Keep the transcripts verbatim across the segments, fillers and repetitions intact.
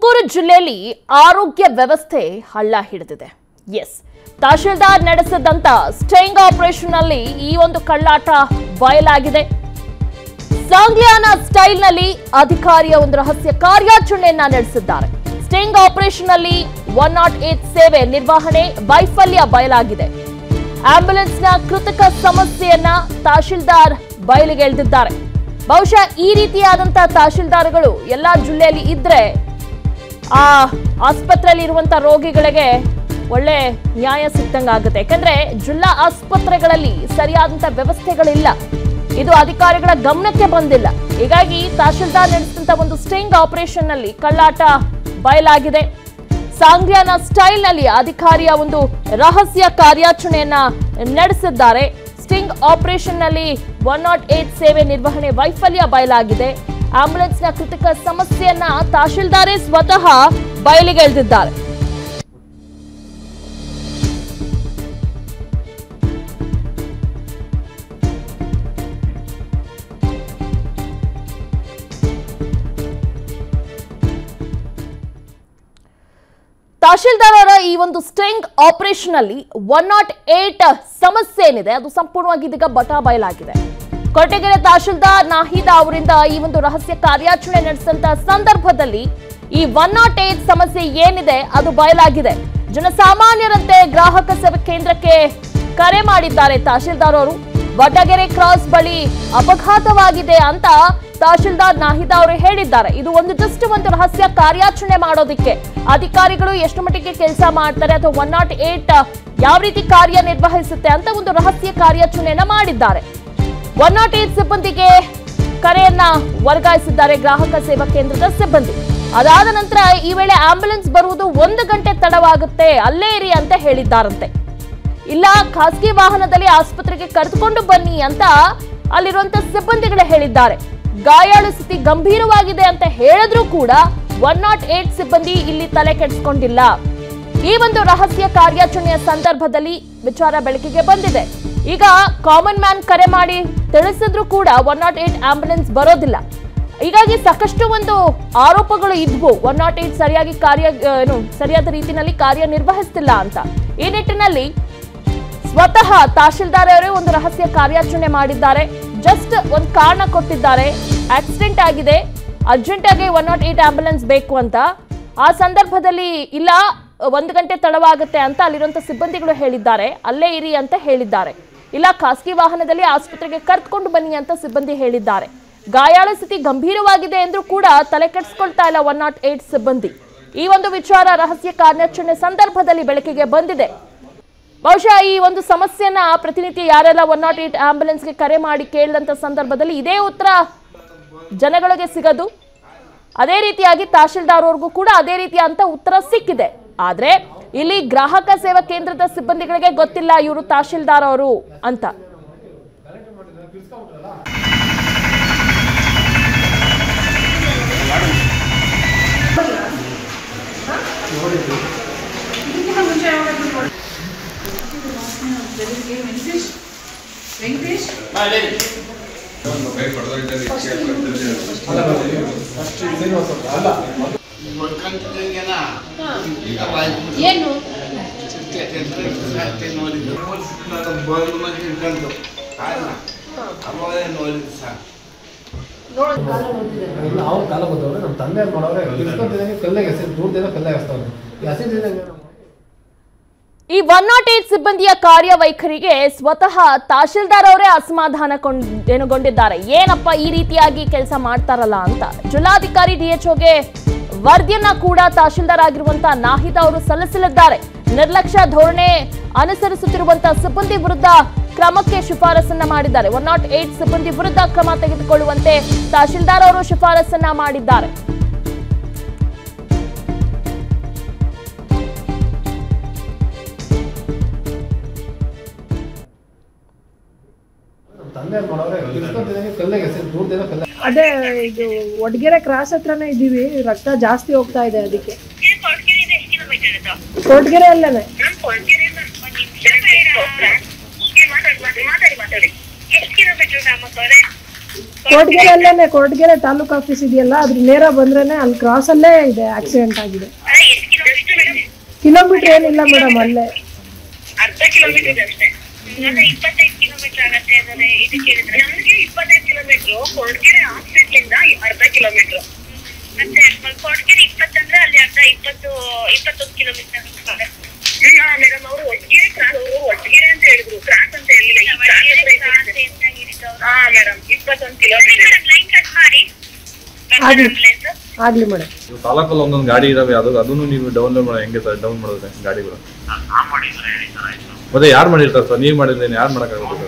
ತುಮಕೂರು ಜಿಲ್ಲೆಯಲ್ಲಿ ಆರೋಗ್ಯ ವ್ಯವಸ್ಥೆ ಹಳ್ಳ ಹಿಡಿದಿದೆ. ಎಸ್, ತಹಶೀಲ್ದಾರ್ ನಡೆಸಿದಂತ ಸ್ಟಿಂಗ್ ಆಪರೇಷನ್ ನಲ್ಲಿ ಈ ಒಂದು ಕಳ್ಳಾಟ ಬಯಲಾಗಿದೆ. ಸಾಂಗ್ಲಿಯಾನ ಸ್ಟೈಲ್ ನಲ್ಲಿ ಅಧಿಕಾರಿಯ ಒಂದು ರಹಸ್ಯ ಕಾರ್ಯಾಚರಣೆಯನ್ನ ನಡೆಸಿದ್ದಾರೆ. ಸ್ಟಿಂಗ್ ಆಪರೇಷನ್ ನಲ್ಲಿ ಒನ್ ನಾಟ್ ಏಟ್ ಸೇವೆ ನಿರ್ವಹಣೆ ವೈಫಲ್ಯ ಬಯಲಾಗಿದೆ. ಆಂಬ್ಯುಲೆನ್ಸ್ ನ ಕೃತಕ ಸಮಸ್ಯೆಯನ್ನ ತಹಶೀಲ್ದಾರ್ ಬಯಲಿಗೆಳೆದಿದ್ದಾರೆ. ಬಹುಶಃ ಈ ರೀತಿಯಾದಂತಹ ತಹಶೀಲ್ದಾರ್ಗಳು ಎಲ್ಲಾ ಜಿಲ್ಲೆಯಲ್ಲಿ ಇದ್ರೆ ಆ ಆಸ್ಪತ್ರೆಯಲ್ಲಿ ಇರುವಂತಹ ರೋಗಿಗಳಿಗೆ ಒಳ್ಳೆ ನ್ಯಾಯ ಸಿಕ್ಕಂಗಾಗುತ್ತೆ. ಯಾಕಂದ್ರೆ ಜಿಲ್ಲಾ ಆಸ್ಪತ್ರೆಗಳಲ್ಲಿ ಸರಿಯಾದಂತಹ ವ್ಯವಸ್ಥೆಗಳಿಲ್ಲ. ಇದು ಅಧಿಕಾರಿಗಳ ಗಮನಕ್ಕೆ ಬಂದಿಲ್ಲ. ಹೀಗಾಗಿ ತಹಶೀಲ್ದಾರ್ ನಡೆಸಿದಂತ ಒಂದು ಸ್ಟಿಂಗ್ ಆಪರೇಷನ್ ನಲ್ಲಿ ಕಳ್ಳಾಟ ಬಯಲಾಗಿದೆ. ಸಾಂಗ್ಲಿಯಾನ ಸ್ಟೈಲ್ ನಲ್ಲಿ ಅಧಿಕಾರಿಯ ಒಂದು ರಹಸ್ಯ ಕಾರ್ಯಾಚರಣೆಯನ್ನ ನಡೆಸಿದ್ದಾರೆ. ಸ್ಟಿಂಗ್ ಆಪರೇಷನ್ ನಲ್ಲಿ ಒನ್ ನಾಟ್ ಏಟ್ ಸೇವೆ ನಿರ್ವಹಣೆ ವೈಫಲ್ಯ ಬಯಲಾಗಿದೆ. ಆಂಬ್ಯುಲೆನ್ಸ್ ನ ಕೃತಕ ಸಮಸ್ಯೆಯನ್ನ ತಹಶೀಲ್ದಾರೇ ಸ್ವತಃ ಬಯಲಿಗೆಳೆದಿದ್ದಾರೆ. ತಹಶೀಲ್ದಾರ್ ಅವರ ಈ ಒಂದು ಸ್ಟಿಂಗ್ ಆಪರೇಷನ್ ಅಲ್ಲಿ ಒನ್ ನಾಟ್ ಏಟ್ ಸಮಸ್ಯೆ ಏನಿದೆ ಅದು ಸಂಪೂರ್ಣವಾಗಿ ಇದೀಗ ಬಟಾ ಬಯಲಾಗಿದೆ. ಕೊರಟಗೆರೆ ತಹಶೀಲ್ದಾರ್ ನಾಹಿದಾ ಅವರಿಂದ ಈ ಒಂದು ರಹಸ್ಯ ಕಾರ್ಯಾಚರಣೆ ನಡೆಸಿದಂತ ಸಂದರ್ಭದಲ್ಲಿ ಈ ಒನ್ ನಾಟ್ ಏಟ್ ಸಮಸ್ಯೆ ಏನಿದೆ ಅದು ಬಯಲಾಗಿದೆ. ಜನಸಾಮಾನ್ಯರಂತೆ ಗ್ರಾಹಕ ಸೇವಾ ಕೇಂದ್ರಕ್ಕೆ ಕರೆ ಮಾಡಿದ್ದಾರೆ ತಹಶೀಲ್ದಾರ್ ಅವರು. ವಟಗೆರೆ ಕ್ರಾಸ್ ಬಳಿ ಅಪಘಾತವಾಗಿದೆ ಅಂತ ತಹಶೀಲ್ದಾರ್ ನಾಹಿದಾ ಅವರು ಹೇಳಿದ್ದಾರೆ. ಇದು ಒಂದು ಜಸ್ಟ್ ಒಂದು ರಹಸ್ಯ ಕಾರ್ಯಾಚರಣೆ ಮಾಡೋದಿಕ್ಕೆ ಅಧಿಕಾರಿಗಳು ಎಷ್ಟು ಮಟ್ಟಿಗೆ ಕೆಲಸ ಮಾಡ್ತಾರೆ ಅಥವಾ ಒನ್ ನಾಟ್ ಏಟ್ ಯಾವ ರೀತಿ ಕಾರ್ಯನಿರ್ವಹಿಸುತ್ತೆ ಅಂತ ಒಂದು ರಹಸ್ಯ ಕಾರ್ಯಾಚರಣೆಯನ್ನ ಮಾಡಿದ್ದಾರೆ. ಒನ್ ನಾಟ್ ಏಟ್ ಸಿಬ್ಬಂದಿಗೆ ಕರೆಯನ್ನ ವರ್ಗಾಯಿಸಿದ್ದಾರೆ ಗ್ರಾಹಕ ಸೇವಾ ಕೇಂದ್ರದ ಸಿಬ್ಬಂದಿ. ಅದಾದ ನಂತರ ಈ ವೇಳೆ ಆಂಬ್ಯುಲೆನ್ಸ್ ಬರುವುದು ಒಂದು ಗಂಟೆ ತಡವಾಗುತ್ತೆ, ಅಲ್ಲೇ ಇರಿ ಅಂತ ಹೇಳಿದ್ದಾರಂತೆ. ಇಲ್ಲ, ಖಾಸಗಿ ವಾಹನದಲ್ಲಿ ಆಸ್ಪತ್ರೆಗೆ ಕರೆದುಕೊಂಡು ಬನ್ನಿ ಅಂತ ಅಲ್ಲಿರುವಂತಹ ಸಿಬ್ಬಂದಿಗಳೇ ಹೇಳಿದ್ದಾರೆ. ಗಾಯಾಳು ಸ್ಥಿತಿ ಗಂಭೀರವಾಗಿದೆ ಅಂತ ಹೇಳಿದ್ರೂ ಕೂಡ ಒನ್ ನಾಟ್ ಏಟ್ ಸಿಬ್ಬಂದಿ ಇಲ್ಲಿ ತಲೆ ಕೆಡಿಸಿಕೊಂಡಿಲ್ಲ. ಈ ಒಂದು ರಹಸ್ಯ ಕಾರ್ಯಾಚರಣೆಯ ಸಂದರ್ಭದಲ್ಲಿ ವಿಚಾರ ಬೆಳಕಿಗೆ ಬಂದಿದೆ. ಈಗ ಕಾಮನ್ ಮ್ಯಾನ್ ಕರೆ ಮಾಡಿ ತಿಳಿಸಿದ್ರು ಕೂಡ ಒನ್ ನಾಟ್ ಏಟ್ ಆಂಬ್ಯುಲೆನ್ಸ್ ಬರೋದಿಲ್ಲ. ಹೀಗಾಗಿ ಸಾಕಷ್ಟು ಒಂದು ಆರೋಪಗಳು ಇದ್ವು, ಒನ್ ನಾಟ್ ಏಟ್ ಸರಿಯಾಗಿ ಕಾರ್ಯ ಏನು ಸರಿಯಾದ ರೀತಿಯಲ್ಲಿ ಕಾರ್ಯನಿರ್ವಹಿಸ್ತಿಲ್ಲ ಅಂತ. ಈ ನಿಟ್ಟಿನಲ್ಲಿ ಸ್ವತಃ ತಹಶೀಲ್ದಾರ್ ಅವರೇ ಒಂದು ರಹಸ್ಯ ಕಾರ್ಯಾಚರಣೆ ಮಾಡಿದ್ದಾರೆ. ಜಸ್ಟ್ ಒಂದು ಕಾರಣ ಕೊಟ್ಟಿದ್ದಾರೆ, ಆಕ್ಸಿಡೆಂಟ್ ಆಗಿದೆ, ಅರ್ಜೆಂಟ್ ಆಗಿ ಒನ್ ನಾಟ್ ಏಟ್ ಆಂಬ್ಯುಲೆನ್ಸ್ ಬೇಕು ಅಂತ. ಆ ಸಂದರ್ಭದಲ್ಲಿ ಇಲ್ಲ, ಒಂದು ಗಂಟೆ ತಡವಾಗುತ್ತೆ ಅಂತ ಅಲ್ಲಿರುವಂತ ಸಿಬ್ಬಂದಿಗಳು ಹೇಳಿದ್ದಾರೆ, ಅಲ್ಲೇ ಇರಿ ಅಂತ ಹೇಳಿದ್ದಾರೆ. ಇಲ್ಲ, ಖಾಸಗಿ ವಾಹನದಲ್ಲಿ ಆಸ್ಪತ್ರೆಗೆ ಕರೆದುಕೊಂಡು ಬನ್ನಿ ಅಂತ ಸಿಬ್ಬಂದಿ ಹೇಳಿದ್ದಾರೆ. ಗಾಯಾಳ ಸ್ಥಿತಿ ಗಂಭೀರವಾಗಿದೆ ಎಂದ್ರೂ ಕೂಡ ತಲೆ ಕೆಡಿಸ್ಕೊಳ್ತಾ ಇಲ್ಲ ಒನ್ ನಾಟ್ ಏಟ್ ಸಿಬ್ಬಂದಿ. ಈ ಒಂದು ವಿಚಾರ ರಹಸ್ಯ ಕಾರ್ಯಾಚರಣೆ ಸಂದರ್ಭದಲ್ಲಿ ಬೆಳಕಿಗೆ ಬಂದಿದೆ. ಬಹುಶಃ ಈ ಒಂದು ಸಮಸ್ಯೆಯನ್ನ ಪ್ರತಿನಿತ್ಯ ಯಾರೆಲ್ಲ ಒನ್ ನಾಟ್ ಏಟ್ ಆಂಬ್ಯುಲೆನ್ಸ್ಗೆ ಕರೆ ಮಾಡಿ ಕೇಳಿದಂತ ಸಂದರ್ಭದಲ್ಲಿ ಇದೇ ಉತ್ತರ ಜನಗಳಿಗೆ ಸಿಗದು. ಅದೇ ರೀತಿಯಾಗಿ ತಹಶೀಲ್ದಾರ್ ಅವ್ರಿಗೂ ಕೂಡ ಅದೇ ರೀತಿಯಂತ ಉತ್ತರ ಸಿಕ್ಕಿದೆ. ಆದ್ರೆ ಇಲ್ಲಿ ಗ್ರಾಹಕ ಸೇವಾ ಕೇಂದ್ರದ ಸಿಬ್ಬಂದಿಗಳಿಗೆ ಗೊತ್ತಿಲ್ಲ ಇವರು ತಹಶೀಲ್ದಾರ್ ಅವರು ಅಂತ. ಏನು ಅವ್ರ ಕಾಲ ಬಂದವ್ರೆ ನಮ್ಮ ತಂದೆ ಮಾಡೋರೆ ಕಲ್ಲಾಗ ದೂರದಿಂದ ಕಲ್ಲಾಗ ಈ ಒನ್ ನಾಟ್ ಏಟ್ ಸಿಬ್ಬಂದಿಯ ಕಾರ್ಯವೈಖರಿಗೆ ಸ್ವತಃ ತಹಶೀಲ್ದಾರ್ ಅವರೇ ಅಸಮಾಧಾನಗೊಂಡಿದ್ದಾರೆ. ಏನಪ್ಪ ಈ ರೀತಿಯಾಗಿ ಕೆಲಸ ಮಾಡ್ತಾರಲ್ಲ ಅಂತ. ಜಿಲ್ಲಾಧಿಕಾರಿ ಡಿಎಚ್ಒಗೆ ವರದಿಯನ್ನ ಕೂಡ ತಹಶೀಲ್ದಾರ್ ಆಗಿರುವಂತಹ ನಾಹಿದಾ ಅವರು ಸಲ್ಲಿಸಲಿದ್ದಾರೆ. ನಿರ್ಲಕ್ಷ್ಯ ಧೋರಣೆ ಅನುಸರಿಸುತ್ತಿರುವಂತಹ ಸಿಬ್ಬಂದಿ ವಿರುದ್ಧ ಕ್ರಮಕ್ಕೆ ಶಿಫಾರಸನ್ನ ಮಾಡಿದ್ದಾರೆ. ಒನ್ ನಾಟ್ ಏಟ್ ಸಿಬ್ಬಂದಿ ವಿರುದ್ಧ ಕ್ರಮ ತೆಗೆದುಕೊಳ್ಳುವಂತೆ ತಹಶೀಲ್ದಾರ್ ಅವರು ಶಿಫಾರಸನ್ನ ಮಾಡಿದ್ದಾರೆ. ಅದೇ ಇದು ವಟಗೆರೆ ಕ್ರಾಸ್ ಹತ್ರನೇ ಇದ್ದೀವಿ, ರಕ್ತ ಜಾಸ್ತಿ ಹೋಗ್ತಾ ಇದೆ, ಅದಕ್ಕೆ ಕೊರಟಗೆರೆ ಅಲ್ಲೇನೆ. ಮಾತಾಡಿ ಮಾತಾಡಿ ಎಷ್ಟು ಕಿಲೋಮೀಟರ್ ಕೊರಟಗೆರೆಯಲ್ಲೇನೆ ಕೊರಟಗೆರೆ ತಾಲೂಕು ಆಫೀಸ್ ಇದೆಯಲ್ಲ ಅದ್ರ ನೇರ ಬಂದ್ರೇನೆ ಅಲ್ಲಿ ಕ್ರಾಸ್ ಅಲ್ಲೇ ಇದೆ ಆಕ್ಸಿಡೆಂಟ್ ಆಗಿದೆ. ಕಿಲೋಮೀಟರ್ ಏನಿಲ್ಲ ಮೇಡಮ್, ಅಲ್ಲೇ ಅರ್ಧ ಕಿಲೋಮೀಟರ್ ಅಷ್ಟೇ. ಇಪ್ಪತ್ತೈದು ಕಿಲೋಮೀಟರ್ ಆಗತ್ತೆ ಅಂದ್ರೆ ಇದು ಕೇಳಿದ್ರೆ ನಮ್ಗೆ ಇಪ್ಪತ್ತೈದು ಕಿಲೋಮೀಟರ್ ಕೊರಟಗೆರೆ ಹಾಸ್ಪಿಟಲ್ ಇಂದ ಅರ್ಧ ಕಿಲೋಮೀಟರ್ ಮತ್ತೆ ಕೊರಟಗೆರೆ ಇಪ್ಪತ್ತಂದ್ರೆ ಅಲ್ಲಿ ಅರ್ಧ ಇಪ್ಪತ್ತು ಇಪ್ಪತ್ತೊಂದು ಕಿಲೋಮೀಟರ್ ಮೇಡಮ್. ಅವರು ಒಟ್ಟಿಗೆರೆ ಕ್ರಾಸ್ ಒಟ್ಟಿಗೆರೆ ಅಂತ ಹೇಳಿದ್ರು, ಕ್ರಾಸ್ ಅಂತ ಹೇಳಿಲ್ಲ. ಹಾ ಮೇಡಮ್ ಇಪ್ಪತ್ತೊಂದು ಕಿಲೋಮೀಟರ್ ಲೈನ್ ಕಟ್ ಮಾಡಿ ಆಗ್ಲಿ ಮೇಡಮ್. ತಾಲೂಕಲ್ಲಿ ಒಂದೊಂದು ಗಾಡಿ ಇದಾವೆ, ಅದು ಅದನ್ನು ನೀವು ಡೌನ್ಲೋಡ್ ಮಾಡಿ ಹೆಂಗೆ ಸರ್ ಡೌನ್ ಮಾಡೋದ್ರೆ ಗಾಡಿಗಳು? ಮತ್ತೆ ಯಾರು ಮಾಡಿರ್ತಾರೆ ಸರ್? ನೀವು ಮಾಡಿದ್ರೆ ಯಾರು ಮಾಡೋಕ್ಕಾಗುತ್ತೆ?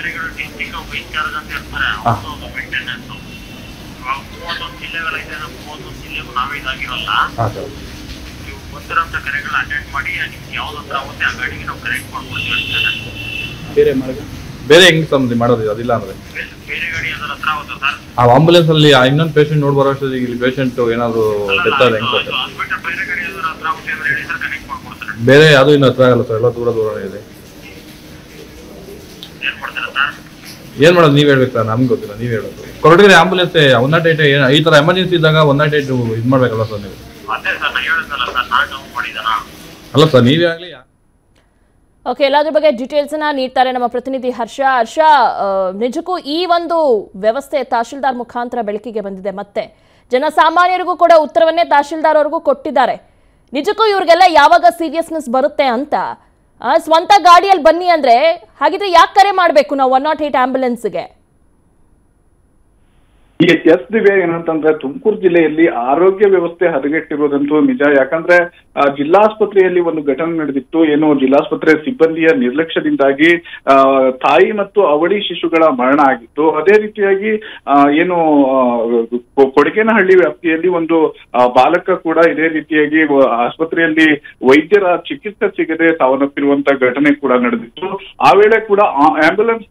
ಹಾಂ ಸರ್. ಬೇರೆ ಬೇರೆ ಹೆಂಗೆ ಸಂಬಂಧಿ ಮಾಡೋದು ಅದಿಲ್ಲ ಅಂದ್ರೆ ಆ ಆಂಬುಲೆನ್ಸ್ ಅಲ್ಲಿ ಇನ್ನೊಂದು ಪೇಷಂಟ್ ನೋಡಿ ಬರೋ ಅಷ್ಟೊತ್ತಿಗೆ ಇಲ್ಲಿ ಪೇಷಂಟ್ ಏನಾದ್ರು ಡೆತ್ ಆದ ಹೆಂಗೆ ಸರ್? ಬೇರೆ ಯಾವುದು ಇನ್ನು ಹತ್ರ ಆಗಲ್ಲ ಸರ್, ಎಲ್ಲ ದೂರ ದೂರ ಇದೆ. ಏನ್ ಮಾಡೋದು ನೀವ್ ಹೇಳ್ಬೇಕು ಸರ್, ನಮ್ಗೆ ಗೊತ್ತಿಲ್ಲ, ನೀವ್ ಹೇಳೋದು. Koratagere ambulance one nought eight ಈ ತರ ಎಮರ್ಜೆನ್ಸಿ ಇದ್ದಾಗ ಒನ್ ನಾಟ್ ಏಟ್ ಇದು ಮಾಡ್ಬೇಕಲ್ಲ ಸರ್ ನೀವು? ಅಲ್ಲ ಸರ್ ನೀವೇ ಆಗ್ಲಿ. ಓಕೆ, ಎಲ್ಲದ್ರ ಬಗ್ಗೆ ಡೀಟೇಲ್ಸ್ ಅನ್ನ ನೀಡ್ತಾರೆ ನಮ್ಮ ಪ್ರತಿನಿಧಿ ಹರ್ಷ. ಹರ್ಷ, ನಿಜಕ್ಕೂ ಈ ಒಂದು ವ್ಯವಸ್ಥೆ ತಹಶೀಲ್ದಾರ್ ಮುಖಾಂತರ ಬೆಳಕಿಗೆ ಬಂದಿದೆ, ಮತ್ತೆ ಜನಸಾಮಾನ್ಯರಿಗೂ ಕೂಡ ಉತ್ತರವನ್ನೇ ತಹಶೀಲ್ದಾರ್ ಅವ್ರಿಗೂ ಕೊಟ್ಟಿದ್ದಾರೆ. ನಿಜಕ್ಕೂ ಇವ್ರಿಗೆಲ್ಲ ಯಾವಾಗ ಸೀರಿಯಸ್ನೆಸ್ ಬರುತ್ತೆ ಅಂತ ಸ್ವಂತ ಗಾಡಿಯಲ್ಲಿ ಬನ್ನಿ ಅಂದ್ರೆ ಹಾಗಿದ್ರೆ ಯಾಕೆ ಕರೆ ಮಾಡಬೇಕು ನಾವು ಒನ್ ನಾಟ್ ಏಟ್ ಆಂಬ್ಯುಲೆನ್ಸ್ಗೆ? ಈಗ ಎಸ್ ದಿವ್ಯ ಏನಂತಂದ್ರೆ ತುಮಕೂರು ಜಿಲ್ಲೆಯಲ್ಲಿ ಆರೋಗ್ಯ ವ್ಯವಸ್ಥೆ ಹದಗೆಟ್ಟಿರೋದಂತೂ ನಿಜ. ಯಾಕಂದ್ರೆ ಜಿಲ್ಲಾಸ್ಪತ್ರೆಯಲ್ಲಿ ಒಂದು ಘಟನೆ ನಡೆದಿತ್ತು. ಏನು ಜಿಲ್ಲಾಸ್ಪತ್ರೆ ಸಿಬ್ಬಂದಿಯ ನಿರ್ಲಕ್ಷ್ಯದಿಂದಾಗಿ ಆ ತಾಯಿ ಮತ್ತು ಅವಳಿ ಶಿಶುಗಳ ಮರಣ ಆಗಿತ್ತು. ಅದೇ ರೀತಿಯಾಗಿ ಏನು ಕೊಡಗೇನಹಳ್ಳಿ ವ್ಯಾಪ್ತಿಯಲ್ಲಿ ಒಂದು ಬಾಲಕ ಕೂಡ ಇದೇ ರೀತಿಯಾಗಿ ಆಸ್ಪತ್ರೆಯಲ್ಲಿ ವೈದ್ಯರ ಚಿಕಿತ್ಸೆ ಸಿಗದೆ ಸಾವನ್ನಪ್ಪಿರುವಂತ ಘಟನೆ ಕೂಡ ನಡೆದಿತ್ತು. ಆ ವೇಳೆ ಕೂಡ ಆಂಬ್ಯುಲೆನ್ಸ್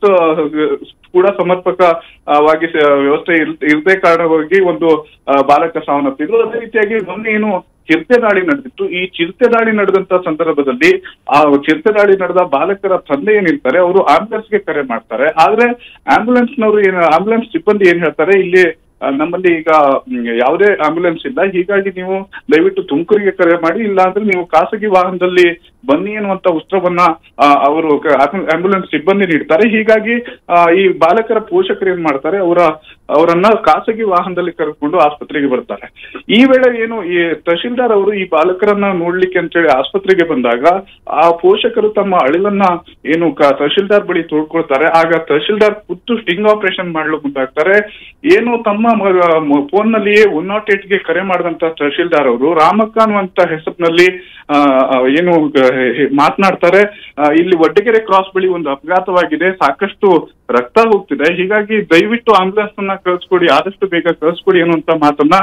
ಕೂಡ ಸಮರ್ಪಕವಾಗಿ ವ್ಯವಸ್ಥೆ ಇರದೇ ಕಾರಣವಾಗಿ ಒಂದು ಬಾಲಕ ಸಾವನ್ನಪ್ಪಿದ್ರು. ಅದೇ ರೀತಿಯಾಗಿ ಮೊನ್ನೆ ಏನು ಚಿರತೆ ದಾಳಿ ನಡೆದಿತ್ತು. ಈ ಚಿರತೆ ದಾಳಿ ನಡೆದಂತ ಸಂದರ್ಭದಲ್ಲಿ ಆ ಚಿರತೆ ದಾಳಿ ನಡೆದ ಬಾಲಕರ ತಂದೆ ಏನಿರ್ತಾರೆ ಅವರು ಆಂಬ್ಯುಲೆನ್ಸ್ಗೆ ಕರೆ ಮಾಡ್ತಾರೆ. ಆದ್ರೆ ಆಂಬ್ಯುಲೆನ್ಸ್ನವರು ಏನ್ ಆಂಬ್ಯುಲೆನ್ಸ್ ಸಿಬ್ಬಂದಿ ಏನ್ ಹೇಳ್ತಾರೆ, ಇಲ್ಲಿ ನಮ್ಮಲ್ಲಿ ಈಗ ಯಾವುದೇ ಆಂಬ್ಯುಲೆನ್ಸ್ ಇಲ್ಲ, ಹೀಗಾಗಿ ನೀವು ದಯವಿಟ್ಟು ತುಮಕೂರಿಗೆ ಕರೆ ಮಾಡಿ, ಇಲ್ಲ ಅಂದ್ರೆ ನೀವು ಖಾಸಗಿ ವಾಹನದಲ್ಲಿ ಬನ್ನಿ ಎನ್ನುವಂತ ಉತ್ತರವನ್ನ ಅವರು ಆಂಬ್ಯುಲೆನ್ಸ್ ಸಿಬ್ಬಂದಿ ನೀಡ್ತಾರೆ. ಹೀಗಾಗಿ ಈ ಬಾಲಕರ ಪೋಷಕರು ಏನ್ ಮಾಡ್ತಾರೆ, ಅವರ ಅವರನ್ನ ಖಾಸಗಿ ವಾಹನದಲ್ಲಿ ಕರೆದುಕೊಂಡು ಆಸ್ಪತ್ರೆಗೆ ಬರ್ತಾರೆ. ಈ ವೇಳೆ ಏನು ಈ ತಹಶೀಲ್ದಾರ್ ಅವರು ಈ ಬಾಲಕರನ್ನ ನೋಡ್ಲಿಕ್ಕೆ ಅಂತೇಳಿ ಆಸ್ಪತ್ರೆಗೆ ಬಂದಾಗ ಆ ಪೋಷಕರು ತಮ್ಮ ಅಳಿಲನ್ನ ಏನು ತಹಶೀಲ್ದಾರ್ ಬಳಿ ತೋಡ್ಕೊಳ್ತಾರೆ. ಆಗ ತಹಶೀಲ್ದಾರ್ ಖುದ್ದು ಸ್ಟಿಂಗ್ ಆಪರೇಷನ್ ಮಾಡ್ಲು ಮುಂದಾಗ್ತಾರೆ. ಏನು ತಮ್ಮ ಫೋನ್ ನಲ್ಲಿಯೇ ಒನ್ ನಾಟ್ ಏಟ್ ಗೆ ಕರೆ ಮಾಡಿದಂತ ತಹಶೀಲ್ದಾರ್ ಅವರು ರಾಮಕ್ಕ ಅನ್ನುವಂತ ಹೆಸರಿನಲ್ಲಿ ಏನು ಮಾತನಾಡ್ತಾರೆ. ಇಲ್ಲಿ ವಡ್ಡಗೆರೆ ಕ್ರಾಸ್ ಬಳಿ ಒಂದು ಅಪಘಾತವಾಗಿದೆ, ಸಾಕಷ್ಟು ರಕ್ತ ಹೋಗ್ತಿದೆ, ಹೀಗಾಗಿ ದಯವಿಟ್ಟು ಆಂಬ್ಯುಲೆನ್ಸ್ ಅನ್ನ ಕಳಿಸ್ಕೊಡಿ, ಆದಷ್ಟು ಬೇಗ ಕಳಿಸ್ಕೊಡಿ ಅನ್ನುವಂತ ಮಾತನ್ನ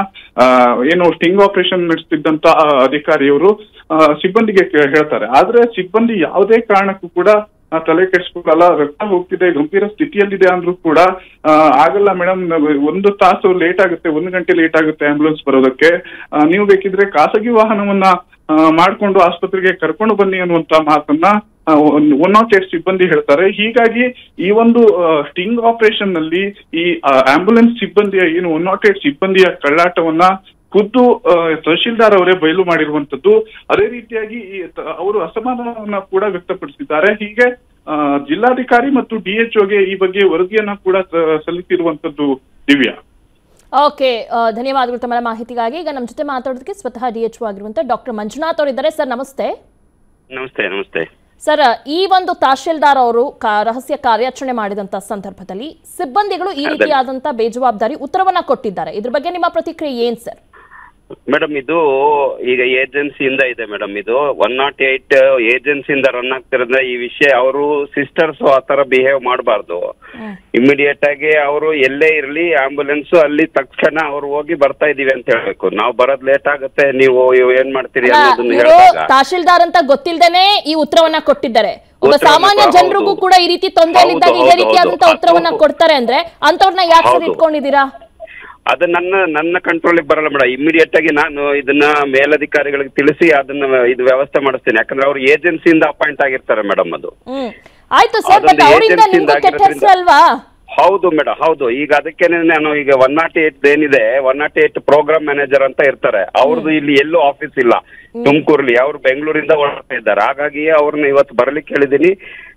ಏನು ಸ್ಟಿಂಗ್ ಆಪರೇಷನ್ ನಡೆಸ್ತಿದ್ದಂತ ಅಧಿಕಾರಿಯವರು ಸಿಬ್ಬಂದಿಗೆ ಹೇಳ್ತಾರೆ. ಆದ್ರೆ ಸಿಬ್ಬಂದಿ ಯಾವುದೇ ಕಾರಣಕ್ಕೂ ಕೂಡ ತಲೆ ಕೆಡಿಸ್ಕೊಳ್ಳಲ್ಲ. ರಕ್ತ ಹೋಗ್ತಿದೆ, ಗಂಭೀರ ಸ್ಥಿತಿಯಲ್ಲಿದೆ ಅಂದ್ರೂ ಕೂಡ ಆಗಲ್ಲ ಮೇಡಮ್, ಒಂದು ತಾಸು ಲೇಟ್ ಆಗುತ್ತೆ, ಒಂದು ಗಂಟೆ ಲೇಟ್ ಆಗುತ್ತೆ ಆಂಬ್ಯುಲೆನ್ಸ್ ಬರೋದಕ್ಕೆ, ನೀವು ಬೇಕಿದ್ರೆ ಖಾಸಗಿ ವಾಹನವನ್ನ ಮಾಡ್ಕೊಂಡು ಆಸ್ಪತ್ರೆಗೆ ಕರ್ಕೊಂಡು ಬನ್ನಿ ಅನ್ನುವಂತ ಮಾತನ್ನ ಒನ್ ನಾಟ್ ಏಟ್ ಸಿಬ್ಬಂದಿ ಹೇಳ್ತಾರೆ. ಹೀಗಾಗಿ ಈ ಒಂದು ಸ್ಟಿಂಗ್ ಆಪರೇಷನ್ ನಲ್ಲಿ ಈ ಆಂಬ್ಯುಲೆನ್ಸ್ ಸಿಬ್ಬಂದಿಯ ಏನು ಒನ್ ನಾಟ್ ಏಟ್ ಸಿಬ್ಬಂದಿಯ ಕಳ್ಳಾಟವನ್ನ ಖುದ್ದು ತಹಶೀಲ್ದಾರ್ ಅವರೇ ಬಯಲು ಮಾಡಿರುವಂತದ್ದು. ಅದೇ ರೀತಿಯಾಗಿ ಅವರು ಅಸಮಾಧಾನವನ್ನ ಕೂಡ ವ್ಯಕ್ತಪಡಿಸಿದ್ದಾರೆ. ಹೀಗೆ ಜಿಲ್ಲಾಧಿಕಾರಿ ಮತ್ತು ಡಿಎಚ್ಒಗೆ ಈ ಬಗ್ಗೆ ವರದಿಯನ್ನ ಕೂಡ ಸಲ್ಲಿಸಿರುವಂತದ್ದು. ದಿವ್ಯಾ, ಓಕೆ, ಧನ್ಯವಾದಗಳು ತಮ್ಮ ಮಾಹಿತಿಗಾಗಿ. ಈಗ ನಮ್ಮ ಜೊತೆ ಮಾತಾಡೋದಕ್ಕೆ ಸ್ವತಃ ಡಿಎಚ್ಒ ಆಗಿರುವಂತ ಡಾಕ್ಟರ್ ಮಂಜುನಾಥ್ ಅವರು ಇದ್ದಾರೆ. ಸರ್ ನಮಸ್ತೆ. ನಮಸ್ತೆ. ನಮಸ್ತೆ ಸರ್, ಈ ಒಂದು ತಹಶೀಲ್ದಾರ್ ಅವರು ರಹಸ್ಯ ಕಾರ್ಯಾಚರಣೆ ಮಾಡಿದಂತ ಸಂದರ್ಭದಲ್ಲಿ ಸಿಬ್ಬಂದಿಗಳು ಈ ರೀತಿಯಾದಂತ ಬೇಜವಾಬ್ದಾರಿ ಉತ್ತರವನ್ನ ಕೊಟ್ಟಿದ್ದಾರೆ. ಇದ್ರ ಬಗ್ಗೆ ನಿಮ್ಮ ಪ್ರತಿಕ್ರಿಯೆ ಏನ್ ಸರ್? ಮೇಡಮ್, ಇದು ಈಗ ಏಜೆನ್ಸಿಯಿಂದ ಇದೆ ಮೇಡಮ್. ಇದು ಒನ್ ನಾಟ್ ಏಟ್ ಏಜೆನ್ಸಿಯಿಂದ ರನ್ ಆಗ್ತಿರೋದ್ರೆ ಈ ವಿಷಯ ಅವರು ಸಿಸ್ಟರ್ಸ್ ಆ ತರ ಬಿಹೇವ್ ಮಾಡಬಾರ್ದು. ಇಮಿಡಿಯೇಟ್ ಆಗಿ ಅವರು ಎಲ್ಲೇ ಇರ್ಲಿ ಆಂಬ್ಯುಲೆನ್ಸ್ ಅಲ್ಲಿ ತಕ್ಷಣ ಅವ್ರು ಹೋಗಿ ಬರ್ತಾ ಇದೀವಿ ಅಂತ ಹೇಳ್ಬೇಕು. ನಾವು ಬರೋದ್ ಲೇಟ್ ಆಗುತ್ತೆ, ನೀವು ಏನ್ ಮಾಡ್ತೀರಿ ಅನ್ನೋದನ್ನ ಹೇಳಿದಾಗ ತಹಶೀಲ್ದಾರ್ ಅಂತ ಗೊತ್ತಿಲ್ದೇನೆ ಈ ಉತ್ತರವನ್ನ ಕೊಟ್ಟಿದ್ದಾರೆ. ಒಬ್ಬ ಸಾಮಾನ್ಯ ಜನರಿಗೂ ಕೂಡ ಈ ರೀತಿ ತೊಂದರೆಲಿದ್ದಾಗ ಇದೇ ರೀತಿಯಾದಂತ ಉತ್ತರವನ್ನ ಕೊಡ್ತಾರೆ ಅಂದ್ರೆ ಅಂತವ್ರನ್ನ ಯಾಕೆ ಸರ್ ಇಟ್ಕೊಂಡಿದ್ದೀರಾ? ಅದು ನನ್ನ ನನ್ನ ಕಂಟ್ರೋಲಿಗೆ ಬರಲ್ಲ ಮೇಡಮ್. ಇಮಿಡಿಯೇಟ್ ಆಗಿ ನಾನು ಇದನ್ನ ಮೇಲಧಿಕಾರಿಗಳಿಗೆ ತಿಳಿಸಿ ಅದನ್ನ ಇದು ವ್ಯವಸ್ಥೆ ಮಾಡಿಸ್ತೇನೆ. ಯಾಕಂದ್ರೆ ಅವ್ರು ಏಜೆನ್ಸಿಯಿಂದ ಅಪಾಯಿಂಟ್ ಆಗಿರ್ತಾರೆ ಮೇಡಮ್. ಅದು ಆಯ್ತು ಸರ್, ಬಟ್ ಅವರಿಂದ ನಿಮ್ಗೆ ಕೆಟ್ಟ ಹೆಸರು ಅಲ್ವಾ? ಹೌದು ಮೇಡಮ್, ಹೌದು. ಈಗ ಅದಕ್ಕೇನೆ ನಾನು ಈಗ ಒನ್ ನಾಟ್ ಏಟ್ ಏನಿದೆ, one nought eight program manager ಅಂತ ಇರ್ತಾರೆ, ಅವ್ರದ್ದು ಇಲ್ಲಿ ಎಲ್ಲೂ ಆಫೀಸ್ ಇಲ್ಲ ತುಮಕೂರ್ಲಿ, ಅವ್ರು ಬೆಂಗಳೂರಿಂದ ಹೊರಡ್ತಾ ಇದ್ದಾರೆ. ಹಾಗಾಗಿ ಅವ್ರನ್ನ ಇವತ್ತು ಬರ್ಲಿಕ್ಕೆ ಹೇಳಿದೀನಿ.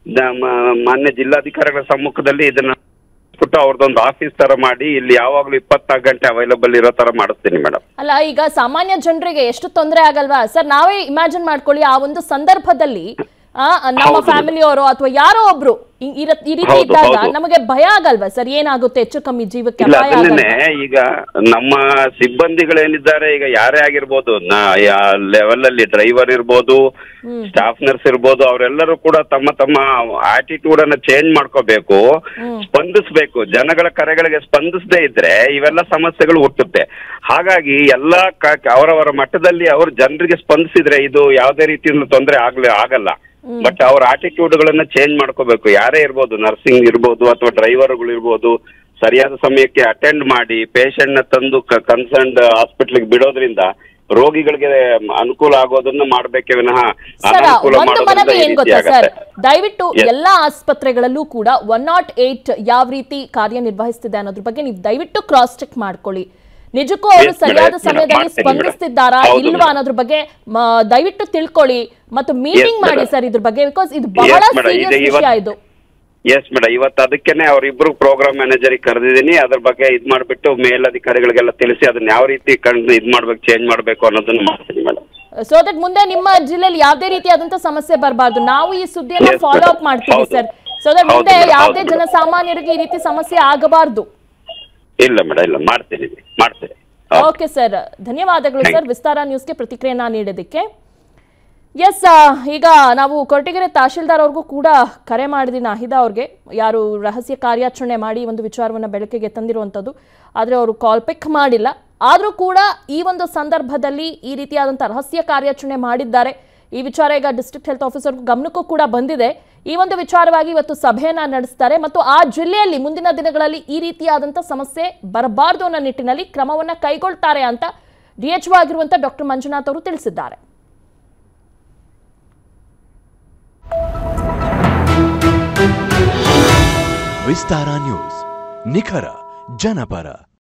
ಮಾನ್ಯ ಜಿಲ್ಲಾಧಿಕಾರಿಗಳ ಸಮ್ಮುಖದಲ್ಲಿ ಇದನ್ನ ಬಿಟ್ಟು ಅವ್ರದ್ದೊಂದು ಆಫೀಸ್ ತರ ಮಾಡಿ ಇಲ್ಲಿ ಯಾವಾಗ್ಲೂ ಇಪ್ಪತ್ನಾಲ್ಕು ಗಂಟೆ ಅವೈಲಬಲ್ ಇರೋ ತರ ಮಾಡಿಸ್ತೀನಿ ಮೇಡಮ್. ಅಲ್ಲ, ಈಗ ಸಾಮಾನ್ಯ ಜನರಿಗೆ ಎಷ್ಟು ತೊಂದರೆ ಆಗಲ್ವಾ ಸರ್? ನಾವೇ ಇಮ್ಯಾಜಿನ್ ಮಾಡ್ಕೊಳ್ಳಿ, ಆ ಒಂದು ಸಂದರ್ಭದಲ್ಲಿ ನಮ್ಮ ಫ್ಯಾಮಿಲಿಯವರು ಅಥವಾ ಯಾರೋ ಒಬ್ರು ಈ ರೀತಿ ಇದ್ದಾಗ ನಮಗೆ ಭಯ ಆಗಲ್ವಾ ಸರ್? ಏನಾಗುತ್ತೆ, ಹೆಚ್ಚು ಕಮ್ಮಿ ಜೀವಕ್ಕೆ ಅಪಾಯ ಆಗಲ್ವಾ? ಈಗ ನಮ್ಮ ಸಿಬ್ಬಂದಿಗಳೇನಿದ್ದಾರೆ, ಈಗ ಯಾರೇ ಆಗಿರ್ಬೋದು, ಲೆವೆಲ್ ಅಲ್ಲಿ ಡ್ರೈವರ್ ಇರ್ಬೋದು, ಸ್ಟಾಫ್ ನರ್ಸ್ ಇರ್ಬೋದು, ಅವರೆಲ್ಲರೂ ಕೂಡ ತಮ್ಮ ತಮ್ಮ ಆಟಿಟ್ಯೂಡ್ ಅನ್ನ ಚೇಂಜ್ ಮಾಡ್ಕೋಬೇಕು, ಸ್ಪಂದಿಸ್ಬೇಕು. ಜನಗಳ ಕರೆಗಳಿಗೆ ಸ್ಪಂದಿಸದೇ ಇದ್ರೆ ಇವೆಲ್ಲ ಸಮಸ್ಯೆಗಳು ಹುಟ್ಟುತ್ತೆ. ಹಾಗಾಗಿ ಎಲ್ಲಾ ಅವರವರ ಮಟ್ಟದಲ್ಲಿ ಅವ್ರ ಜನರಿಗೆ ಸ್ಪಂದಿಸಿದ್ರೆ ಇದು ಯಾವುದೇ ರೀತಿಯಿಂದ ತೊಂದರೆ ಆಗ್ಲೇ ಆಗಲ್ಲ. ಬಟ್ ಅವ್ರ ಆಟಿಟ್ಯೂಡ್ ಗಳನ್ನ ಚೇಂಜ್ ಮಾಡ್ಕೋಬೇಕು. ಯಾರೇ ಇರ್ಬೋದು, ನರ್ಸಿಂಗ್ ಇರ್ಬೋದು ಅಥವಾ ಡ್ರೈವರ್ಗಳು ಇರ್ಬೋದು, ಸರಿಯಾದ ಸಮಯಕ್ಕೆ ಅಟೆಂಡ್ ಮಾಡಿ ಪೇಷಂಟ್ ನ ತಂದು ಕನ್ಸರ್ನ್ಡ್ ಹಾಸ್ಪಿಟಲ್ಗೆ ಬಿಡೋದ್ರಿಂದ ರೋಗಿಗಳಿಗೆ ಅನುಕೂಲ ಆಗೋದನ್ನ ಮಾಡ್ಬೇಕೆ ವಿನಃ ಅನಾನುಕೂಲ ಮಾಡೋದ್ರಿಂದ. ದಯವಿಟ್ಟು ಎಲ್ಲಾ ಆಸ್ಪತ್ರೆಗಳಲ್ಲೂ ಕೂಡ ಒನ್ ನಾಟ್ ಏಟ್ ಯಾವ ರೀತಿ ಕಾರ್ಯನಿರ್ವಹಿಸ್ತಿದೆ ಅನ್ನೋದ್ರ ಬಗ್ಗೆ ನೀವು ದಯವಿಟ್ಟು ಕ್ರಾಸ್ ಚೆಕ್ ಮಾಡ್ಕೊಳ್ಳಿ. ನಿಜಕ್ಕೂ ಅವರು ಸರಿಯಾದ ಸಮಯದಲ್ಲಿ ಸ್ಪಂದಿಸ್ತಿದ್ದಾರಾ ಇಲ್ವಾ ಅನ್ನೋದ್ರ ಬಗ್ಗೆ ದಯವಿಟ್ಟು ತಿಳ್ಕೊಳ್ಳಿ ಮತ್ತು ಮೀಟಿಂಗ್ ಮಾಡಿ ಸರ್ ಇದ್ರ ಬಗ್ಗೆ, ಬಿಕಾಸ್ ಇದು ಬಹಳ ಸೀರಿಯಸ್ ವಿಷಯ ಇದು. ಎಸ್ ಮೇಡಮ್, ಇವತ್ತು ಅದಕ್ಕೇನೆ ಅವ್ರಿಬ್ರು ಪ್ರೋಗ್ರಾಮ್ ಮ್ಯಾನೇಜರ್ ಕರೆದಿದ್ದೀನಿ. ಅದ್ರ ಬಗ್ಗೆ ಇದ್ ಮಾಡ್ಬಿಟ್ಟು ಮೇಲಧಿಕಾರಿಗಳಿಗೆಲ್ಲ ತಿಳಿಸಿ ಅದನ್ನ ಯಾವ ರೀತಿ ಕಂಡು ಇದ್ ಮಾಡ್ಬೇಕು, ಚೇಂಜ್ ಮಾಡ್ಬೇಕು ಅನ್ನೋದನ್ನ ಮಾಡ್ತೀನಿ ಮೇಡಮ್. ಸೊ ದಟ್ ಮುಂದೆ ನಿಮ್ಮ ಜಿಲ್ಲೆಯಲ್ಲಿ ಯಾವುದೇ ರೀತಿಯಾದಂತ ಸಮಸ್ಯೆ ಬರಬಾರ್ದು. ನಾವು ಈ ಸುದ್ದಿಯನ್ನ ಫಾಲೋ ಅಪ್ ಮಾಡ್ತೀವಿ ಸರ್. ಸೊ ದಟ್ ಮುಂದೆ ಯಾವುದೇ ಜನಸಾಮಾನ್ಯರಿಗೆ ಈ ರೀತಿ ಸಮಸ್ಯೆ ಆಗಬಾರ್ದು. ಇಲ್ಲ ಮೇಡಮ್, ಇಲ್ಲ ಮಾಡ್ತೀನಿ ಮಾಡ್ತೀನಿ. ಓಕೆ ಸರ್, ಧನ್ಯವಾದಗಳು ಸರ್ ವಿಸ್ತಾರ ನ್ಯೂಸ್ಗೆ ಪ್ರತಿಕ್ರಿಯೆಯನ್ನ ನೀಡೋದಕ್ಕೆ. ಎಸ್, ಈಗ ನಾವು ಕೊರಟಗೆರೆ ತಹಶೀಲ್ದಾರ್ ಅವ್ರಿಗೂ ಕೂಡ ಕರೆ ಮಾಡಿದ್ವಿ, ನಾಹಿದಾ ಅವ್ರಿಗೆ, ಯಾರು ರಹಸ್ಯ ಕಾರ್ಯಾಚರಣೆ ಮಾಡಿ ಒಂದು ವಿಚಾರವನ್ನು ಬೆಳಕಿಗೆ ತಂದಿರುವಂಥದ್ದು. ಆದರೆ ಅವರು ಕಾಲ್ ಪಿಕ್ ಮಾಡಿಲ್ಲ. ಆದರೂ ಕೂಡ ಈ ಒಂದು ಸಂದರ್ಭದಲ್ಲಿ ಈ ರೀತಿಯಾದಂಥ ರಹಸ್ಯ ಕಾರ್ಯಾಚರಣೆ ಮಾಡಿದ್ದಾರೆ. ಈ ವಿಚಾರ ಈಗ ಡಿಸ್ಟ್ರಿಕ್ಟ್ ಹೆಲ್ತ್ ಆಫೀಸರ್ಗೂ ಗಮನಕ್ಕೂ ಕೂಡ ಬಂದಿದೆ. ಈ ಒಂದು ವಿಚಾರವಾಗಿ ಇವತ್ತು ಸಭೆಯನ್ನ ನಡೆಸ್ತಾರೆ ಮತ್ತು ಆ ಜಿಲ್ಲೆಯಲ್ಲಿ ಮುಂದಿನ ದಿನಗಳಲ್ಲಿ ಈ ರೀತಿಯಾದಂಥ ಸಮಸ್ಯೆ ಬರಬಾರದು ಅನ್ನೋ ನಿಟ್ಟಿನಲ್ಲಿ ಕ್ರಮವನ್ನ ಕೈಗೊಳ್ತಾರೆ ಅಂತ ಡಿಎಚ್ಒ ಆಗಿರುವಂಥ ಡಾಕ್ಟರ್ ಮಂಜುನಾಥ್ ಅವರು ತಿಳಿಸಿದ್ದಾರೆ. ವಿಸ್ತಾರ ನ್ಯೂಸ್, ನಿಖರ ಜನಪರ.